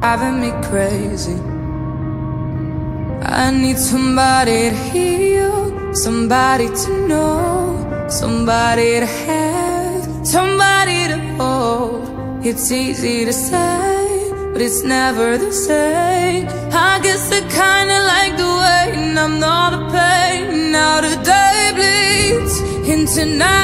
driving me crazy. I need somebody to heal, somebody to know, somebody to have, somebody to hold. It's easy to say, but it's never the same. I guess I kinda like the way, numb all the pain. Now the day bleeds into night.